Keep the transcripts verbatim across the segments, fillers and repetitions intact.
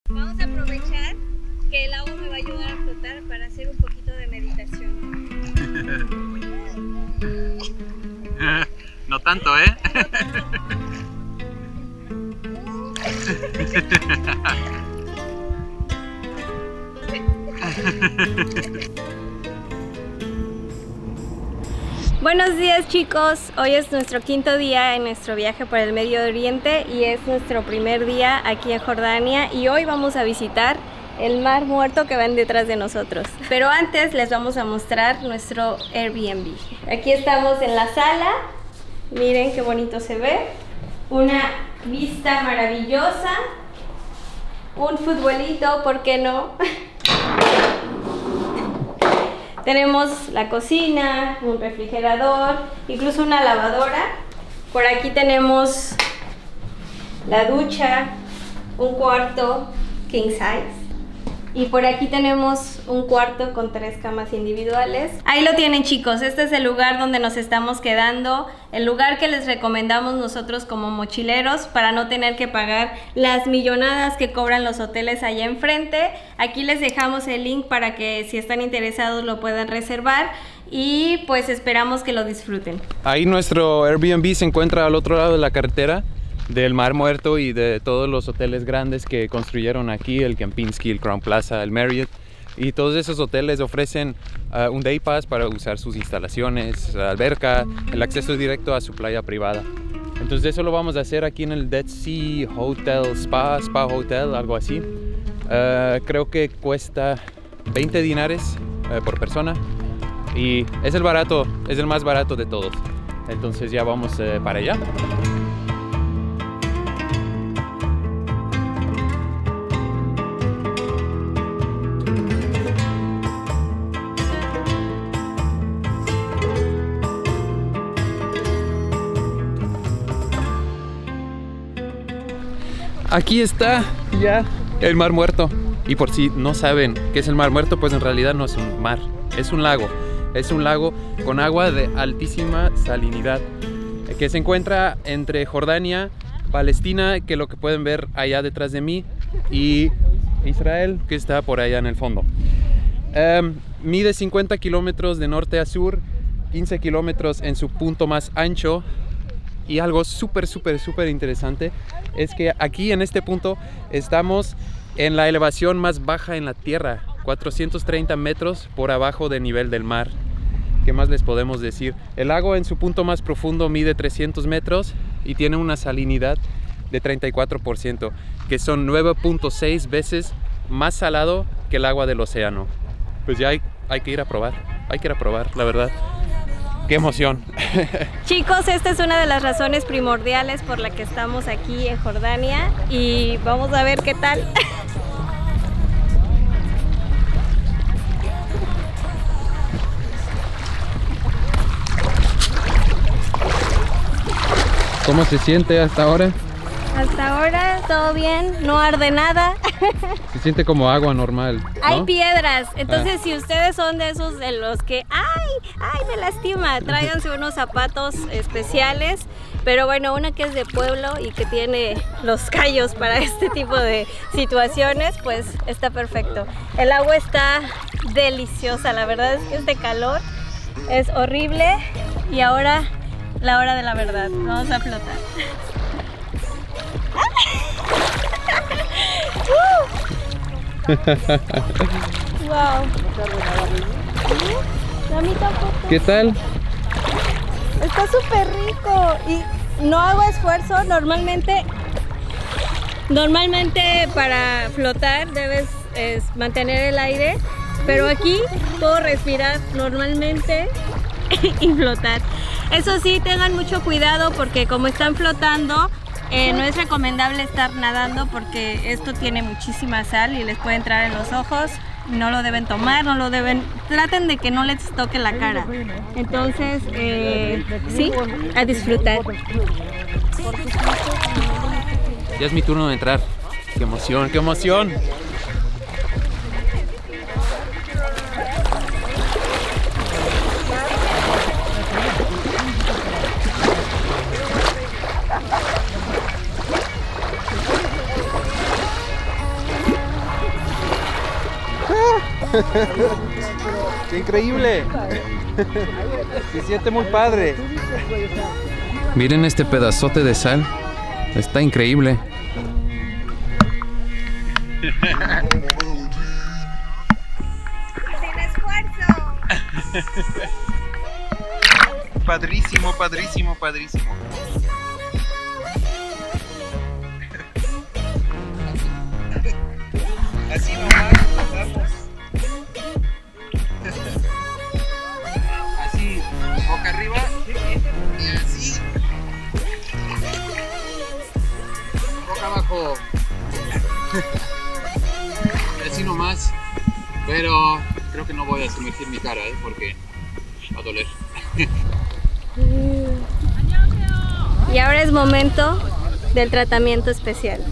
Vamos a aprovechar que el agua me va a ayudar a flotar para hacer un poquito de meditación. No tanto, ¿eh? Buenos días, chicos, hoy es nuestro quinto día en nuestro viaje por el Medio Oriente y es nuestro primer día aquí en Jordania y hoy vamos a visitar el Mar Muerto que ven detrás de nosotros. Pero antes les vamos a mostrar nuestro Airbnb. Aquí estamos en la sala, miren qué bonito se ve, una vista maravillosa, un futbolito, ¿por qué no? Tenemos la cocina, un refrigerador, incluso una lavadora. Por aquí tenemos la ducha, un cuarto king size. Y por aquí tenemos un cuarto con tres camas individuales. Ahí lo tienen, chicos, este es el lugar donde nos estamos quedando, el lugar que les recomendamos nosotros como mochileros para no tener que pagar las millonadas que cobran los hoteles allá enfrente. Aquí les dejamos el link para que si están interesados lo puedan reservar y pues esperamos que lo disfruten. Ahí nuestro Airbnb se encuentra al otro lado de la carretera del Mar Muerto y de todos los hoteles grandes que construyeron aquí, el Kempinski, el Crown Plaza, el Marriott, y todos esos hoteles ofrecen uh, un day pass para usar sus instalaciones, la alberca, el acceso directo a su playa privada. Entonces eso lo vamos a hacer aquí en el Dead Sea Hotel Spa, Spa Hotel, algo así. Uh, creo que cuesta veinte dinares uh, por persona y es el barato, es el más barato de todos. Entonces ya vamos uh, para allá. Aquí está ya el Mar Muerto. Y por si no saben qué es el Mar Muerto, pues en realidad no es un mar, es un lago. Es un lago con agua de altísima salinidad que se encuentra entre Jordania, Palestina, que es lo que pueden ver allá detrás de mí, y Israel, que está por allá en el fondo. Um, mide cincuenta kilómetros de norte a sur, quince kilómetros en su punto más ancho. Y algo súper, súper, súper interesante es que aquí en este punto estamos en la elevación más baja en la Tierra, cuatrocientos treinta metros por abajo del nivel del mar. ¿Qué más les podemos decir? El lago en su punto más profundo mide trescientos metros y tiene una salinidad de treinta y cuatro por ciento, que son nueve punto seis veces más salado que el agua del océano. Pues ya hay, hay que ir a probar, hay que ir a probar, la verdad. ¡Qué emoción! Chicos, esta es una de las razones primordiales por la que estamos aquí en Jordania y vamos a ver qué tal. ¿Cómo se siente hasta ahora? Hasta ahora todo bien, no arde nada. Se siente como agua normal, ¿no? Hay piedras, entonces ah. si ustedes son de esos de los que ¡ay! ¡Ay! Me lastima, tráiganse unos zapatos especiales. Pero bueno, una que es de pueblo y que tiene los callos para este tipo de situaciones, pues está perfecto. El agua está deliciosa, la verdad es que este calor es horrible. Y ahora la hora de la verdad, vamos a flotar. Wow. ¿Qué tal? Está súper rico y no hago esfuerzo. Normalmente, normalmente para flotar debes es, mantener el aire, pero aquí puedo respirar normalmente y flotar. Eso sí, tengan mucho cuidado porque como están flotando, Eh, no es recomendable estar nadando porque esto tiene muchísima sal y les puede entrar en los ojos. No lo deben tomar, no lo deben... Traten de que no les toque la cara. Entonces, eh, sí, a disfrutar. Ya es mi turno de entrar. ¡Qué emoción, qué emoción! ¡Qué increíble! Se siente muy padre. Miren este pedazote de sal. Está increíble. Sin esfuerzo. Padrísimo, padrísimo, padrísimo. Así nomás pasamos. Así, boca arriba y así. Boca abajo. Así nomás. Pero creo que no voy a sumergir mi cara, ¿eh? Porque va a doler. Y ahora es momento del tratamiento especial.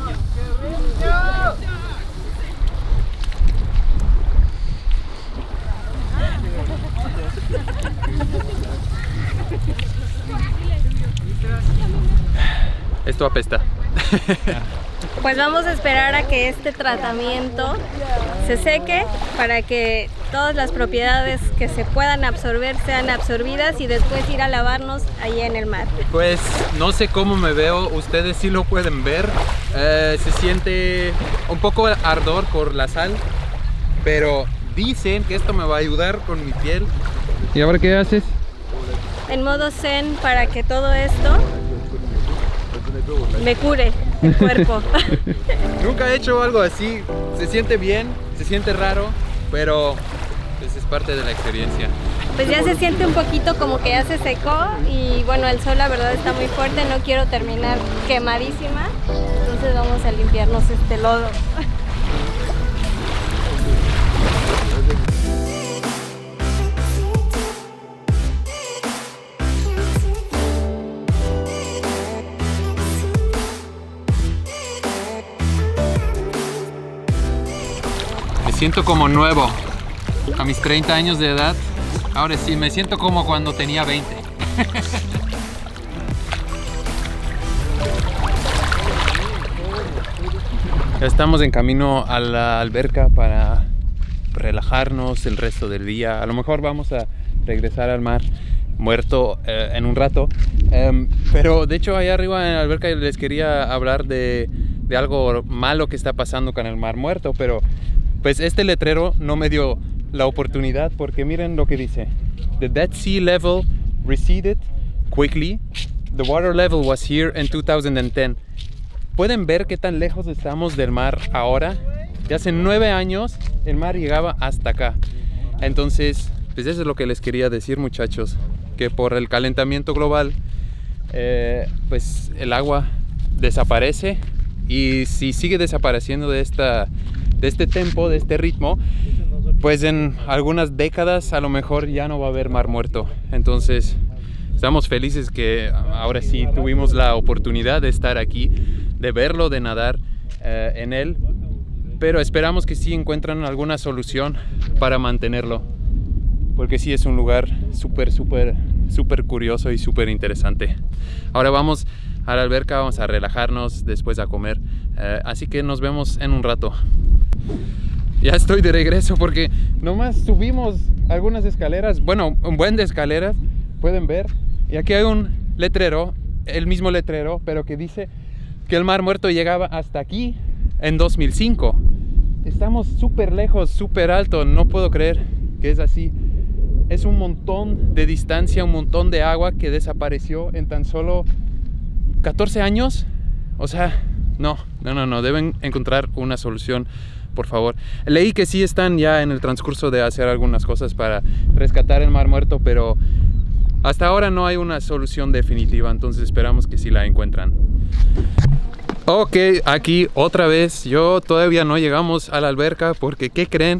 Esto apesta. Pues vamos a esperar a que este tratamiento se seque para que todas las propiedades que se puedan absorber sean absorbidas y después ir a lavarnos allí en el mar. Pues no sé cómo me veo, ustedes sí lo pueden ver. Eh, se siente un poco ardor por la sal, pero dicen que esto me va a ayudar con mi piel. ¿Y ahora qué haces? En modo zen para que todo esto me cure el cuerpo. Nunca he hecho algo así, se siente bien, se siente raro, pero pues es parte de la experiencia. Pues ya se siente un poquito como que ya se secó y bueno, el sol la verdad está muy fuerte, no quiero terminar quemadísima, entonces vamos a limpiarnos este lodo. Me siento como nuevo, a mis treinta años de edad. Ahora sí, me siento como cuando tenía veinte. Ya estamos en camino a la alberca para relajarnos el resto del día. A lo mejor vamos a regresar al mar muerto eh, en un rato. Um, pero de hecho allá arriba en la alberca les quería hablar de, de algo malo que está pasando con el mar muerto, pero pues este letrero no me dio la oportunidad porque miren lo que dice. The Dead Sea level receded quickly. The water level was here in two thousand ten. ¿Pueden ver qué tan lejos estamos del mar ahora? Ya hace nueve años el mar llegaba hasta acá. Entonces, pues eso es lo que les quería decir, muchachos. Que por el calentamiento global, eh, pues el agua desaparece. Y si sigue desapareciendo de, esta, de este tempo, de este ritmo, pues en algunas décadas a lo mejor ya no va a haber mar muerto. Entonces estamos felices que ahora sí tuvimos la oportunidad de estar aquí, de verlo, de nadar eh, en él, pero esperamos que sí encuentran alguna solución para mantenerlo, porque sí es un lugar súper, súper, súper curioso y súper interesante. Ahora vamos a la alberca, vamos a relajarnos, después a comer, eh, así que nos vemos en un rato. Ya estoy de regreso porque nomás subimos algunas escaleras, bueno, un buen de escaleras, pueden ver, y aquí hay un letrero, el mismo letrero, pero que dice que el mar muerto llegaba hasta aquí en dos mil cinco. Estamos súper lejos, súper alto, no puedo creer que es así. Es un montón de distancia, un montón de agua que desapareció en tan solo catorce años. O sea, no, no, no, no, deben encontrar una solución, por favor. Leí que sí están ya en el transcurso de hacer algunas cosas para rescatar el mar muerto, pero hasta ahora no hay una solución definitiva, entonces esperamos que sí la encuentran. Ok, aquí otra vez, yo todavía no llegamos a la alberca porque, ¿qué creen?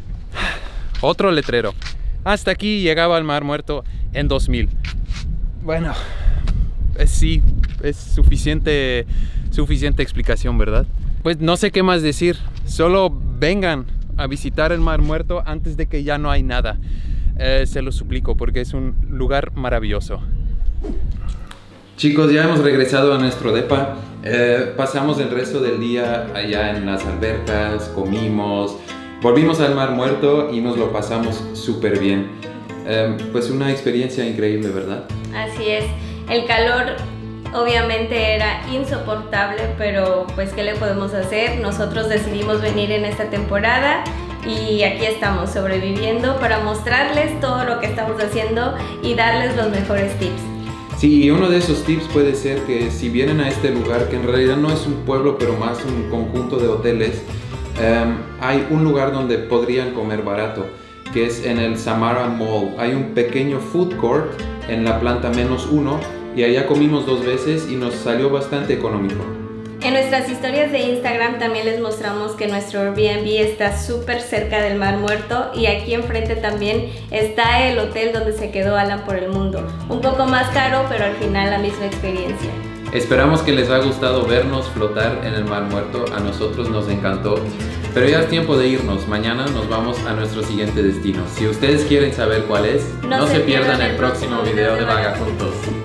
Otro letrero. Hasta aquí llegaba el mar muerto en dos mil. Bueno, eh, sí, es suficiente, suficiente explicación, ¿verdad? Pues no sé qué más decir, solo vengan a visitar el mar muerto antes de que ya no hay nada. Eh, se lo suplico porque es un lugar maravilloso. Chicos, ya hemos regresado a nuestro depa. Eh, pasamos el resto del día allá en las albercas, comimos, Volvimos al Mar Muerto y nos lo pasamos súper bien. Eh, pues una experiencia increíble, ¿verdad? Así es. El calor obviamente era insoportable, pero pues ¿qué le podemos hacer? Nosotros decidimos venir en esta temporada y aquí estamos sobreviviendo para mostrarles todo lo que estamos haciendo y darles los mejores tips. Sí, y uno de esos tips puede ser que si vienen a este lugar, que en realidad no es un pueblo, pero más un conjunto de hoteles, um, hay un lugar donde podrían comer barato, que es en el Samara Mall. Hay un pequeño food court en la planta menos uno y allá comimos dos veces y nos salió bastante económico. En nuestras historias de Instagram también les mostramos que nuestro Airbnb está súper cerca del Mar Muerto y aquí enfrente también está el hotel donde se quedó Alan por el mundo. Un poco más caro, pero al final la misma experiencia. Esperamos que les haya gustado vernos flotar en el Mar Muerto. A nosotros nos encantó. Pero ya es tiempo de irnos. Mañana nos vamos a nuestro siguiente destino. Si ustedes quieren saber cuál es, no, no se pierdan el próximo video de Vagajuntos.